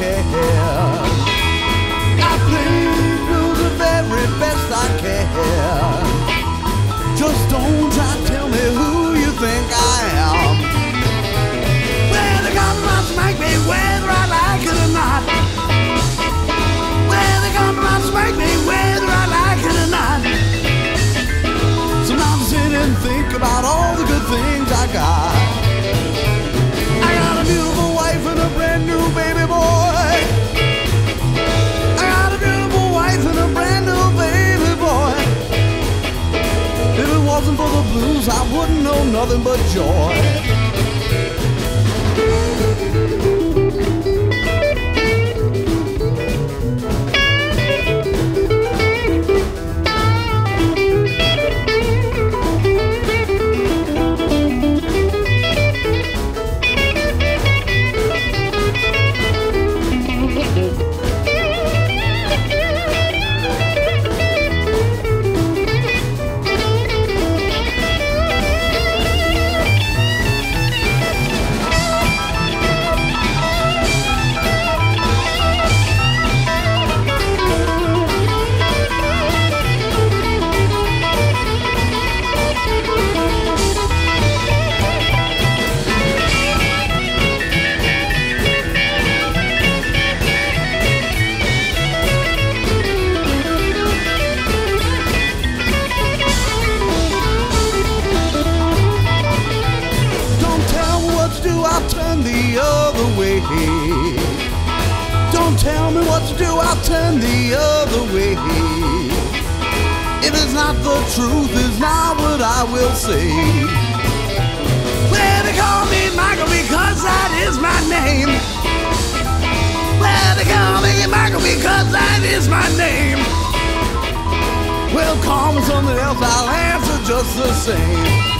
can. I play blues the very best I can. Just don't try to tell me who you think I am. Well, the compromise make me whether I like it or not. Well, the compromise make me whether I like it or not. Sometimes I sit and think about all the good things I got. I got a beautiful wife and a brand new baby boy. I got a beautiful wife and a brand new baby boy. If it wasn't for the blues, I wouldn't know nothing but joy. I'll turn the other way. Don't tell me what to do, I'll turn the other way. If it's not the truth, it's not what I will say. Well, they call me Michael because that is my name. Well, they call me Michael because that is my name. Well, call me something else, I'll answer just the same.